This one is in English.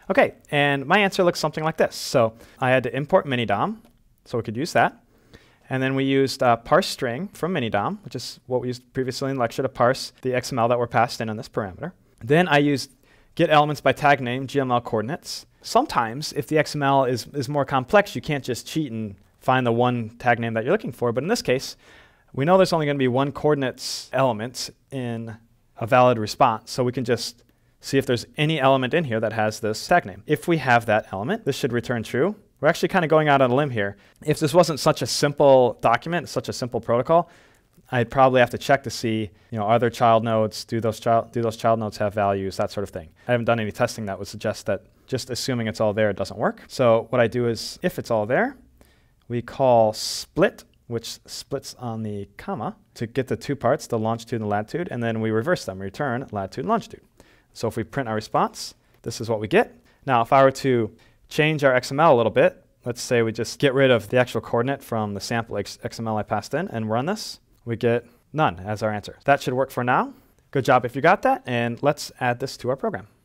Okay, and my answer looks something like this. So I had to import minidom, so we could use that. And then we used parse string from minidom, which is what we used previously in lecture to parse the XML that were passed in on this parameter. Then I used get elements by tag name, GML coordinates. Sometimes, if the XML is more complex, you can't just cheat and find the one tag name that you're looking for. But in this case, we know there's only going to be one coordinates element in a valid response. So we can just see if there's any element in here that has this tag name. If we have that element, this should return true. We're actually kind of going out on a limb here. If this wasn't such a simple document, such a simple protocol, I'd probably have to check to see, are there child nodes? Do those child nodes have values? That sort of thing. I haven't done any testing that would suggest that just assuming it's all there doesn't work. So what I do is, if it's all there, we call split, which splits on the comma, to get the two parts, the longitude and latitude, and then we reverse them, return latitude and longitude. So if we print our response, this is what we get. Now, if I were to change our XML a little bit, let's say we just get rid of the actual coordinate from the sample XML I passed in and run this, we get none as our answer. That should work for now. Good job if you got that, and let's add this to our program.